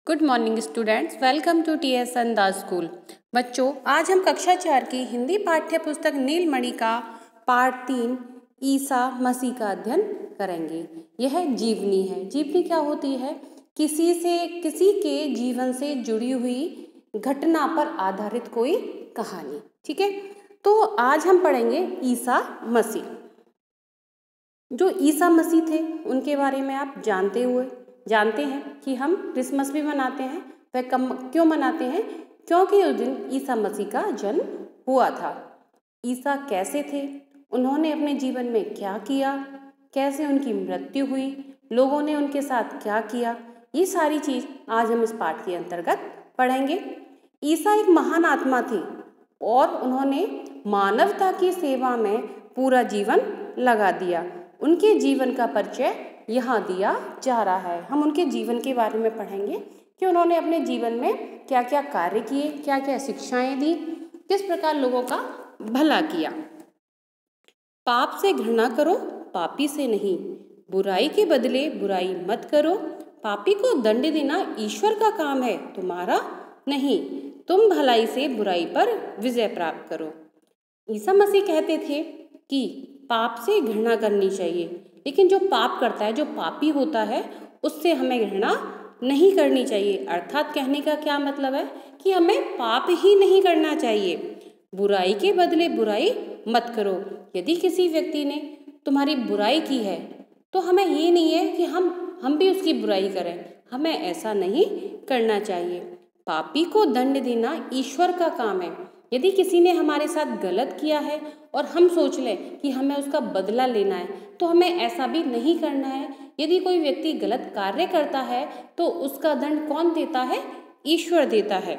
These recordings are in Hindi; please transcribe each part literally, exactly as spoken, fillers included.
Good morning students, welcome to T S N Das school. बच्चों, आज हम कक्षा चार की हिंदी पाठ्य पुस्तक नीलमणि का पाठ तीन ईसा मसीह का अध्ययन करेंगे। यह जीवनी है। जीवनी क्या होती है? किसी से किसी के जीवन से जुड़ी हुई घटना पर आधारित कोई कहानी। ठीक है, तो आज हम पढ़ेंगे ईसा मसीह। जो ईसा मसीह थे उनके बारे में आप जानते हुए जानते हैं कि हम क्रिसमस भी मनाते हैं। वह कम क्यों मनाते हैं? क्योंकि उस दिन ईसा मसीह का जन्म हुआ था। ईसा कैसे थे? उन्होंने अपने जीवन में क्या किया? कैसे उनकी मृत्यु हुई? लोगों ने उनके साथ क्या किया? ये सारी चीज आज हम इस पाठ के अंतर्गत पढ़ेंगे। ईसा एक महान आत्मा थे और उन्होंने मानवता की सेवा में पूरा जीवन लगा दिया। उनके जीवन का परिचय यहाँ दिया जा रहा है। हम उनके जीवन के बारे में पढ़ेंगे कि उन्होंने अपने जीवन में क्या क्या कार्य किए, क्या क्या शिक्षाएं दी, किस प्रकार लोगों का भला किया। पाप से घृणा करो, पापी से नहीं। बुराई के बदले बुराई मत करो। पापी को दंड देना ईश्वर का काम है, तुम्हारा नहीं। तुम भलाई से बुराई पर विजय प्राप्त करो। ईसा मसीह कहते थे कि पाप से घृणा करनी चाहिए, लेकिन जो पाप करता है, जो पापी होता है, उससे हमें घृणा नहीं करनी चाहिए। अर्थात कहने का क्या मतलब है कि हमें पाप ही नहीं करना चाहिए। बुराई के बदले बुराई मत करो। यदि किसी व्यक्ति ने तुम्हारी बुराई की है तो हमें ये नहीं है कि हम हम भी उसकी बुराई करें। हमें ऐसा नहीं करना चाहिए। पापी को दंड देना ईश्वर का काम है। यदि किसी ने हमारे साथ गलत किया है और हम सोच लें कि हमें उसका बदला लेना है, तो हमें ऐसा भी नहीं करना है। यदि कोई व्यक्ति गलत कार्य करता है तो उसका दंड कौन देता है? ईश्वर देता है।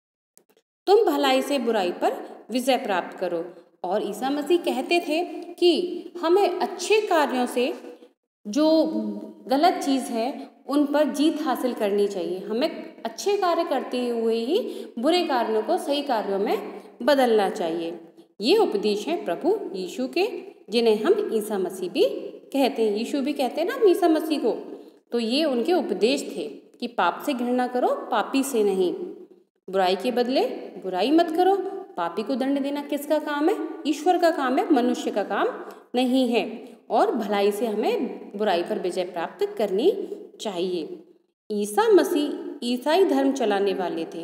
तुम भलाई से बुराई पर विजय प्राप्त करो। और ईसा मसीह कहते थे कि हमें अच्छे कार्यों से, जो गलत चीज़ है उन पर जीत हासिल करनी चाहिए। हमें अच्छे कार्य करते हुए ही बुरे कार्यों को सही कार्यों में बदलना चाहिए। ये उपदेश हैं प्रभु यीशु के, जिन्हें हम ईसा मसीह भी कहते हैं। यीशु भी कहते हैं ना हम ईसा मसीह को। तो ये उनके उपदेश थे कि पाप से घृणा करो, पापी से नहीं। बुराई के बदले बुराई मत करो। पापी को दंड देना किसका काम है? ईश्वर का काम है, मनुष्य का काम नहीं है। और भलाई से हमें बुराई पर विजय प्राप्त करनी चाहिए। ईसा मसीह ईसाई धर्म चलाने वाले थे।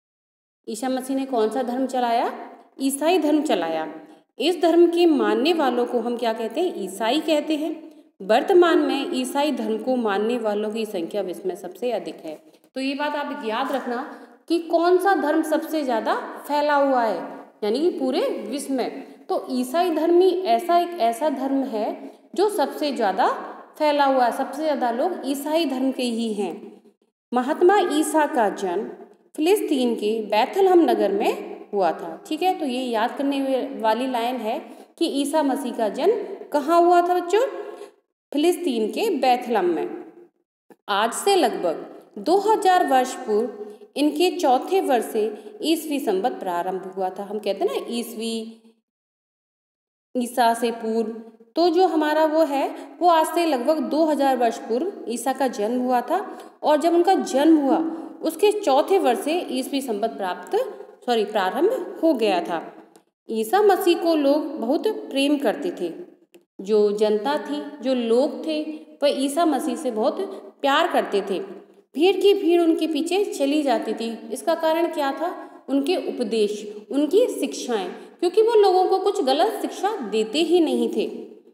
ईसा मसीह ने कौन सा धर्म चलाया? ईसाई धर्म चलाया। इस धर्म के मानने वालों को हम क्या कहते हैं? ईसाई कहते हैं। वर्तमान में ईसाई धर्म को मानने वालों की संख्या विश्व में सबसे अधिक है। तो ये बात आप याद रखना कि कौन सा धर्म सबसे ज़्यादा फैला हुआ है, यानी कि पूरे विश्व में। तो ईसाई धर्म ही ऐसा एक ऐसा धर्म है जो सबसे ज़्यादा फैला हुआ है। सबसे ज़्यादा लोग ईसाई धर्म के ही हैं। महात्मा ईसा का जन्म फिलिस्तीन के बैथलहम नगर में हुआ था। ठीक है, तो ये याद करने वाली लाइन है कि ईसा मसीह का जन्म कहाँ हुआ था बच्चों? फिलिस्तीन के बैथलहम में। आज से लगभग दो हज़ार वर्ष पूर्व इनके चौथे वर्ष से ईसवी संवत प्रारंभ हुआ था। हम कहते हैं ना ईसवी, ईसा से पूर्व। तो जो हमारा वो है वो आज से लगभग दो हज़ार वर्ष पूर्व ईसा का जन्म हुआ था। और जब उनका जन्म हुआ उसके चौथे वर्ष से ईसवी संवत प्राप्त सॉरी प्रारंभ हो गया था। ईसा मसीह को लोग बहुत प्रेम करते थे। जो जनता थी, जो लोग थे, वह ईसा मसीह से बहुत प्यार करते थे। भीड़ की भीड़ उनके पीछे चली जाती थी। इसका कारण क्या था? उनके उपदेश, उनकी शिक्षाएं, क्योंकि वो लोगों को कुछ गलत शिक्षा देते ही नहीं थे।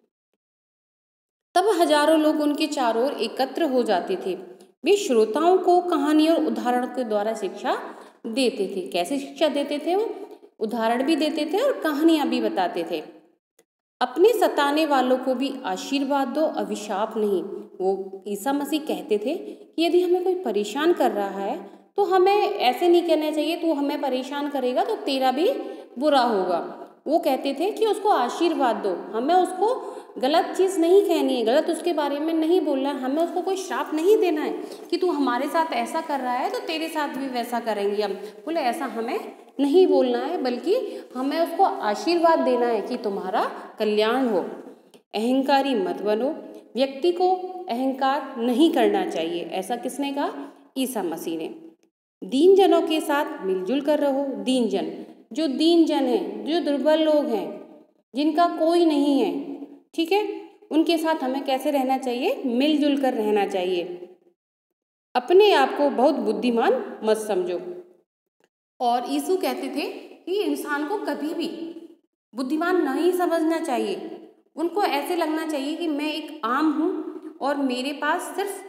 तब हजारों लोग उनके चारों ओर एकत्र हो जाते थे। वे श्रोताओं को कहानी और उदाहरण के द्वारा शिक्षा देते थे। कैसे शिक्षा देते थे? वो उदाहरण भी देते थे और कहानियां भी बताते थे। अपने सताने वालों को भी आशीर्वाद दो, अभिशाप नहीं। वो ईसा मसीह कहते थे कि यदि हमें कोई परेशान कर रहा है तो हमें ऐसे नहीं कहना चाहिए तू हमें परेशान करेगा तो तेरा भी बुरा होगा। वो कहते थे कि उसको आशीर्वाद दो। हमें उसको गलत चीज़ नहीं कहनी है, गलत उसके बारे में नहीं बोलना है। हमें उसको कोई श्राप नहीं देना है कि तू हमारे साथ ऐसा कर रहा है तो तेरे साथ भी वैसा करेंगे हम। बोले ऐसा हमें नहीं बोलना है, बल्कि हमें उसको आशीर्वाद देना है कि तुम्हारा कल्याण हो। अहंकारी मत बनो। व्यक्ति को अहंकार नहीं करना चाहिए। ऐसा किसने कहा? ईसा मसीह ने। दीन जनों के साथ मिलजुल कर रहो। दीन जन, जो दीन जन हैं, जो दुर्बल लोग हैं, जिनका कोई नहीं है, ठीक है, उनके साथ हमें कैसे रहना चाहिए? मिलजुल कर रहना चाहिए। अपने आप को बहुत बुद्धिमान मत समझो। और यीशु कहते थे कि इंसान को कभी भी बुद्धिमान नहीं समझना चाहिए। उनको ऐसे लगना चाहिए कि मैं एक आम हूँ और मेरे पास सिर्फ,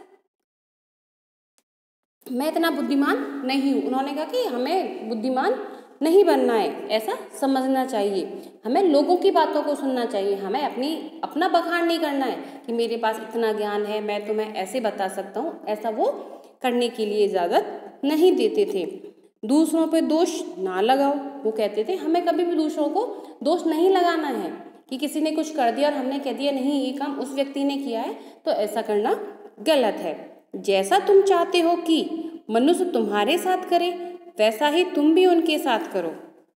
मैं इतना बुद्धिमान नहीं हूँ। उन्होंने कहा कि हमें बुद्धिमान नहीं बनना है, ऐसा समझना चाहिए। हमें लोगों की बातों को सुनना चाहिए। हमें अपनी अपना बखान नहीं करना है कि मेरे पास इतना ज्ञान है, मैं तुम्हें ऐसे बता सकता हूँ, ऐसा वो करने के लिए इजाज़त नहीं देते थे। दूसरों पे दोष ना लगाओ। वो कहते थे हमें कभी भी दूसरों को दोष नहीं लगाना है कि किसी ने कुछ कर दिया और हमने कह दिया नहीं ये काम उस व्यक्ति ने किया है, तो ऐसा करना गलत है। जैसा तुम चाहते हो कि मनुष्य तुम्हारे साथ करे, वैसा ही तुम भी उनके साथ करो।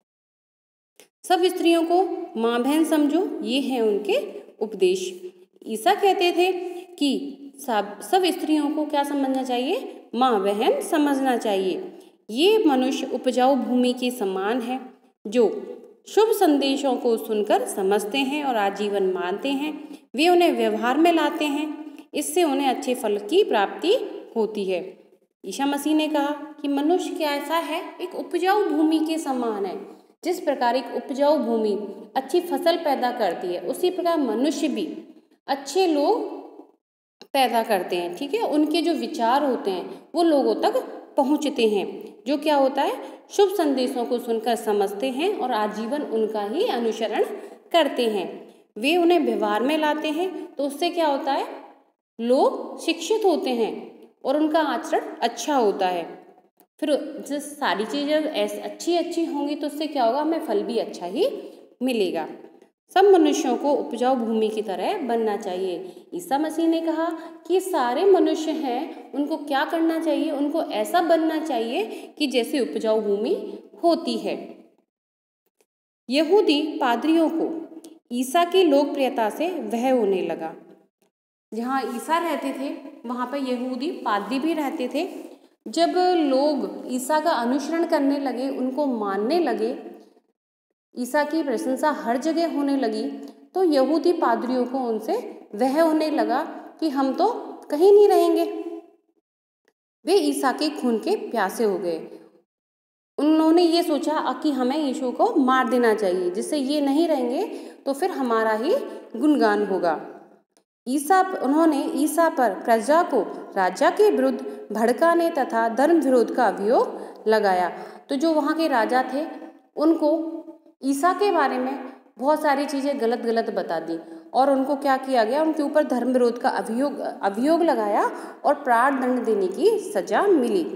सब स्त्रियों को माँ बहन समझो, ये है उनके उपदेश। ईसा कहते थे कि सब सब स्त्रियों को क्या समझना चाहिए? माँ बहन समझना चाहिए। ये मनुष्य उपजाऊ भूमि के समान है, जो शुभ संदेशों को सुनकर समझते हैं और आजीवन मानते हैं। वे उन्हें व्यवहार में लाते हैं, इससे उन्हें अच्छे फल की प्राप्ति होती है। ईसा मसीह ने कहा कि मनुष्य कैसा है? एक उपजाऊ भूमि के समान है। जिस प्रकार एक उपजाऊ भूमि अच्छी फसल पैदा करती है, उसी प्रकार मनुष्य भी अच्छे लोग पैदा करते हैं, ठीक है। उनके जो विचार होते हैं वो लोगों तक पहुंचते हैं, जो क्या होता है? शुभ संदेशों को सुनकर समझते हैं और आजीवन उनका ही अनुसरण करते हैं। वे उन्हें व्यवहार में लाते हैं, तो उससे क्या होता है? लोग शिक्षित होते हैं और उनका आचरण अच्छा होता है। फिर जब सारी चीज़ें ऐसी अच्छी अच्छी होंगी तो उससे क्या होगा? हमें फल भी अच्छा ही मिलेगा। सब मनुष्यों को उपजाऊ भूमि की तरह बनना चाहिए। ईसा मसीह ने कहा कि सारे मनुष्य हैं, उनको क्या करना चाहिए? उनको ऐसा बनना चाहिए कि जैसे उपजाऊ भूमि होती है। यहूदी पादरियों को ईसा की लोकप्रियता से वह होने लगा। जहाँ ईसा रहते थे वहाँ पर यहूदी पादरी भी रहते थे। जब लोग ईसा का अनुसरण करने लगे, उनको मानने लगे, ईसा की प्रशंसा हर जगह होने लगी, तो यहूदी पादरियों को उनसे वह होने लगा कि हम तो कहीं नहीं रहेंगे। वे ईसा के खून के प्यासे हो गए। उन्होंने ये सोचा कि हमें यीशु को मार देना चाहिए, जिससे ये नहीं रहेंगे तो फिर हमारा ही गुणगान होगा। ईसा उन्होंने ईसा पर प्रजा को राजा के विरुद्ध भड़काने तथा धर्म विरोध का अभियोग लगाया। तो जो वहाँ के राजा थे उनको ईसा के बारे में बहुत सारी चीज़ें गलत गलत बता दी और उनको क्या किया गया? उनके ऊपर धर्म विरोध का अभियोग अभियोग लगाया और प्राण दंड देने की सजा मिली।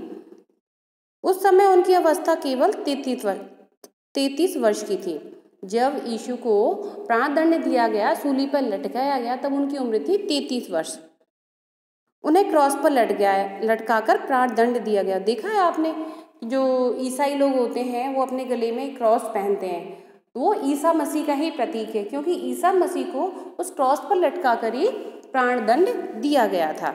उस समय उनकी अवस्था केवल तैतीस वर्ष तैतीस वर्ष की थी। जब यीशु को प्राण दंड दिया गया, सूली पर लटकाया गया, तब उनकी उम्र थी तैतीस वर्ष। उन्हें क्रॉस पर लट गया लटकाकर प्राण दंड दिया गया। देखा है आपने, जो ईसाई लोग होते हैं वो अपने गले में क्रॉस पहनते हैं, वो ईसा मसीह का ही प्रतीक है, क्योंकि ईसा मसीह को उस क्रॉस पर लटका कर ही प्राण दंड दिया गया था।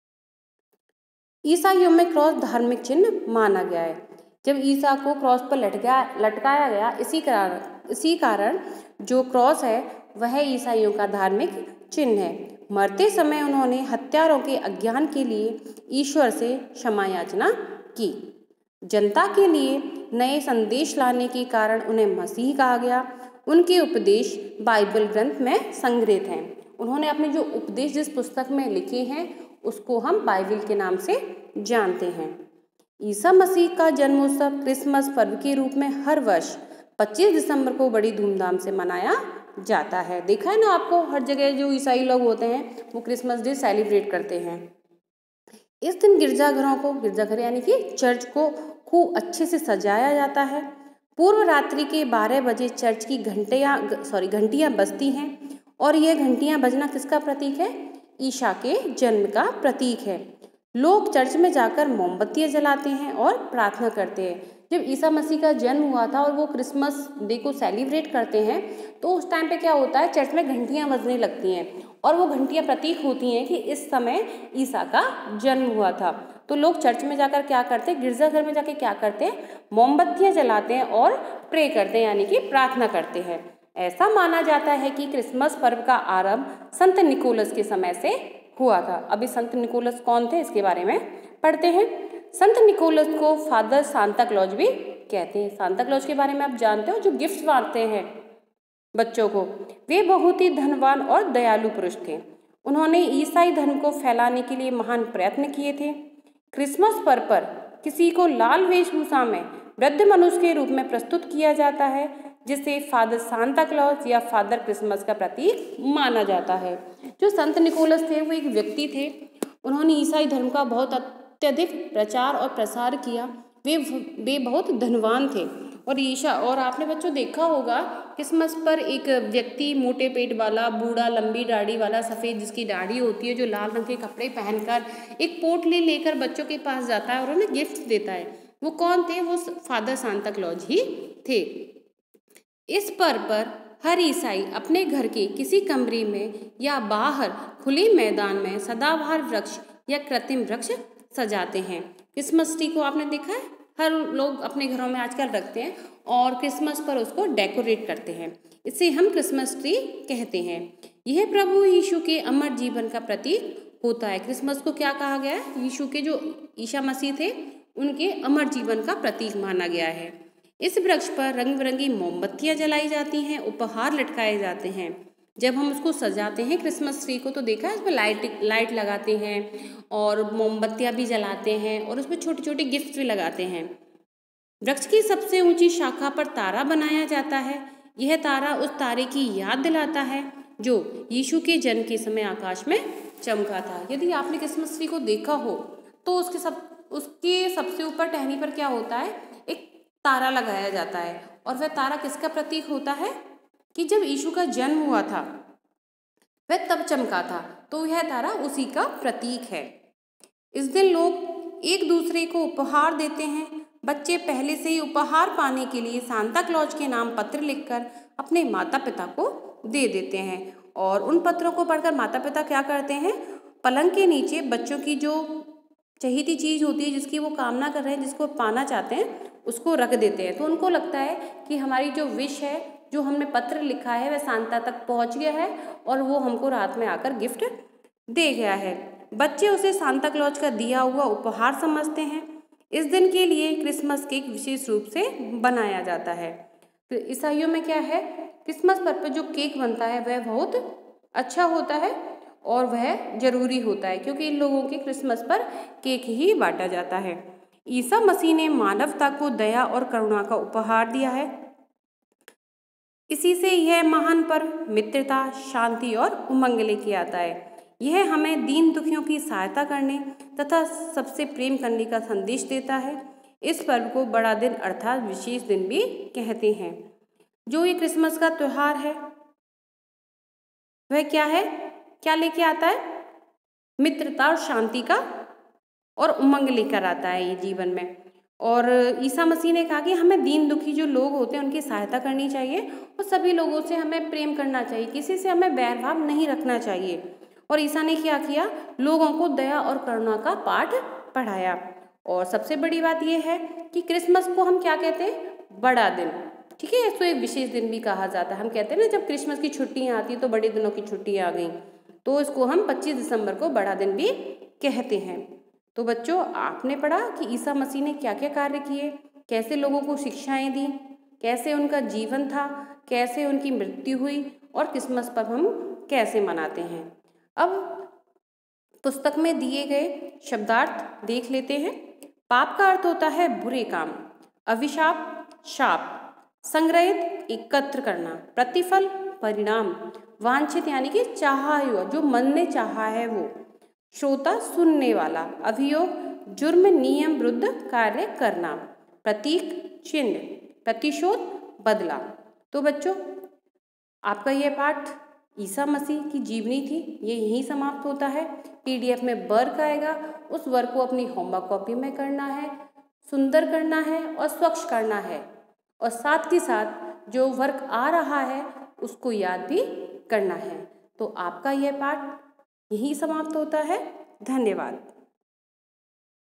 ईसाइयों में क्रॉस धार्मिक चिन्ह माना गया है। जब ईसा को क्रॉस पर लटका लटकाया गया, इसी कारण इसी कारण जो क्रॉस है वह ईसाइयों का धार्मिक चिन्ह है। मरते समय उन्होंने हत्यारों के अज्ञान के लिए ईश्वर से क्षमा याचना की। जनता के लिए नए संदेश लाने के कारण उन्हें मसीह कहा गया। उनके उपदेश बाइबल ग्रंथ में संग्रहित हैं। उन्होंने अपने जो उपदेश जिस पुस्तक में लिखे हैं उसको हम बाइबल के नाम से जानते हैं। ईसा मसीह का जन्मोत्सव क्रिसमस पर्व के रूप में हर वर्ष पच्चीस दिसंबर को बड़ी धूमधाम से मनाया जाता है। देखा है ना आपको, हर जगह जो ईसाई लोग होते हैं वो क्रिसमस डे सेलिब्रेट करते हैं। इस दिन गिरजाघरों को गिरजाघर यानी कि चर्च को खूब अच्छे से सजाया जाता है। पूर्व रात्रि के बारह बजे चर्च की घंटियाँ सॉरी घंटियाँ बजती हैं और यह घंटियाँ बजना किसका प्रतीक है? ईसा के जन्म का प्रतीक है। लोग चर्च में जाकर मोमबत्तियाँ जलाते हैं और प्रार्थना करते हैं। जब ईसा मसीह का जन्म हुआ था और वो क्रिसमस डे को सेलिब्रेट करते हैं तो उस टाइम पे क्या होता है, चर्च में घंटियाँ बजने लगती हैं और वो घंटियाँ प्रतीक होती हैं कि इस समय ईसा का जन्म हुआ था। तो लोग चर्च में जाकर क्या करते हैं, गिरजाघर में जाकर क्या करते हैं, मोमबत्तियां जलाते हैं और प्रे करते हैं, यानी कि प्रार्थना करते हैं। ऐसा माना जाता है कि क्रिसमस पर्व का आरंभ संत निकोलस के समय से हुआ था। अभी संत निकोलस कौन थे इसके बारे में पढ़ते हैं। संत निकोलस को फादर सांता क्लॉज भी कहते हैं। सांता क्लॉज के बारे में आप जानते हो, जो गिफ्ट बांटते हैं बच्चों को। वे बहुत ही धनवान और दयालु पुरुष थे। उन्होंने ईसाई धर्म को फैलाने के लिए महान प्रयत्न किए थे। क्रिसमस पर्व पर किसी को लाल वेशभूषा में वृद्ध मनुष्य के रूप में प्रस्तुत किया जाता है, जिसे फादर सांता क्लॉज या फादर क्रिसमस का प्रतीक माना जाता है। जो संत निकोलस थे वो एक व्यक्ति थे। उन्होंने ईसाई धर्म का बहुत अत्यधिक प्रचार और प्रसार किया। वे वे बहुत धनवान थे और ईशा और आपने बच्चों देखा होगा क्रिसमस पर एक व्यक्ति मोटे पेट वाला, बूढ़ा, लंबी दाढ़ी वाला, सफ़ेद जिसकी दाढ़ी होती है, जो लाल रंग के कपड़े पहनकर एक पोटली लेकर बच्चों के पास जाता है और उन्हें गिफ्ट देता है। वो कौन थे? वो फादर सांता क्लॉज ही थे। इस पर्व पर हर ईसाई अपने घर के किसी कमरे में या बाहर खुले मैदान में सदाबहार वृक्ष या कृत्रिम वृक्ष सजाते हैं। क्रिसमस ट्री को आपने देखा है, हर लोग अपने घरों में आजकल रखते हैं और क्रिसमस पर उसको डेकोरेट करते हैं। इसे हम क्रिसमस ट्री कहते हैं। यह प्रभु यीशु के अमर जीवन का प्रतीक होता है। क्रिसमस को क्या कहा गया है? यीशु के जो ईसा मसीह थे उनके अमर जीवन का प्रतीक माना गया है। इस वृक्ष पर रंग बिरंगी मोमबत्तियां जलाई जाती हैं, उपहार लटकाए जाते हैं। जब हम उसको सजाते हैं क्रिसमस ट्री को तो देखा है इसमें लाइट लाइट लगाते हैं और मोमबत्तियां भी जलाते हैं और उसमें छोटी छोटी गिफ्ट भी लगाते हैं। वृक्ष की सबसे ऊंची शाखा पर तारा बनाया जाता है। यह तारा उस तारे की याद दिलाता है जो यीशु के जन्म के समय आकाश में चमका था। यदि आपने क्रिसमस ट्री को देखा हो तो उसके सब उसके सबसे ऊपर टहनी पर क्या होता है, एक तारा लगाया जाता है और वह तारा किसका प्रतीक होता है कि जब यीशु का जन्म हुआ था वह तब चमका था, तो यह तारा उसी का प्रतीक है। इस दिन लोग एक दूसरे को उपहार देते हैं। बच्चे पहले से ही उपहार पाने के लिए सांता क्लॉज के नाम पत्र लिखकर अपने माता पिता को दे देते हैं और उन पत्रों को पढ़कर माता पिता क्या करते हैं, पलंग के नीचे बच्चों की जो चहीती चीज़ होती है, जिसकी वो कामना कर रहे हैं, जिसको पाना चाहते हैं, उसको रख देते हैं। तो उनको लगता है कि हमारी जो विश है, जो हमने पत्र लिखा है, वह सांता तक पहुंच गया है और वो हमको रात में आकर गिफ्ट दे गया है। बच्चे उसे सांता क्लॉज का दिया हुआ उपहार समझते हैं। इस दिन के लिए क्रिसमस केक विशेष रूप से बनाया जाता है। तो ईसाइयों में क्या है, क्रिसमस पर पर जो केक बनता है वह बहुत अच्छा होता है और वह जरूरी होता है, क्योंकि इन लोगों के क्रिसमस पर केक ही बांटा जाता है। ईसा मसीह ने मानवता को दया और करुणा का उपहार दिया है। इसी से यह महान पर्व मित्रता, शांति और उमंग लेके आता है। यह हमें दीन दुखियों की सहायता करने तथा सबसे प्रेम करने का संदेश देता है। इस पर्व को बड़ा दिन अर्थात विशेष दिन भी कहते हैं। जो ये क्रिसमस का त्यौहार है वह क्या है, क्या लेके आता है? मित्रता और शांति का और उमंग लेकर आता है ये जीवन में। और ईसा मसीह ने कहा कि हमें दीन दुखी जो लोग होते हैं उनकी सहायता करनी चाहिए और सभी लोगों से हमें प्रेम करना चाहिए, किसी से हमें बैरभाव नहीं रखना चाहिए। और ईसा ने क्या किया, लोगों को दया और करुणा का पाठ पढ़ाया। और सबसे बड़ी बात यह है कि क्रिसमस को हम क्या कहते हैं, बड़ा दिन, ठीक है, इसको एक विशेष दिन भी कहा जाता है। हम कहते हैं ना जब क्रिसमस की छुट्टियाँ आती तो बड़े दिनों की छुट्टियाँ आ गई, तो इसको हम पच्चीस दिसंबर को बड़ा दिन भी कहते हैं। तो बच्चों, आपने पढ़ा कि ईसा मसीह ने क्या क्या कार्य किए, कैसे लोगों को शिक्षाएं दी, कैसे उनका जीवन था, कैसे उनकी मृत्यु हुई और क्रिसमस पर हम कैसे मनाते हैं। अब पुस्तक में दिए गए शब्दार्थ देख लेते हैं। पाप का अर्थ होता है बुरे काम, अभिशाप शाप, संग्रहित एकत्र करना, प्रतिफल परिणाम, वांछित यानी कि चाहा हुआ, जो मन ने चाहा है वो, श्रोता सुनने वाला, अभियोग जुर्म नियम विरुद्ध कार्य करना, प्रतीक चिन्ह, प्रतिशोध बदला। तो बच्चों, आपका यह पाठ ईसा मसीह की जीवनी थी, ये यहीं समाप्त होता है। पीडीएफ में वर्क आएगा, उस वर्क को अपनी होमवर्क कॉपी में करना है, सुंदर करना है और स्वच्छ करना है, और साथ ही साथ जो वर्क आ रहा है उसको याद भी करना है। तो आपका यह पाठ यही समाप्त होता है। धन्यवाद।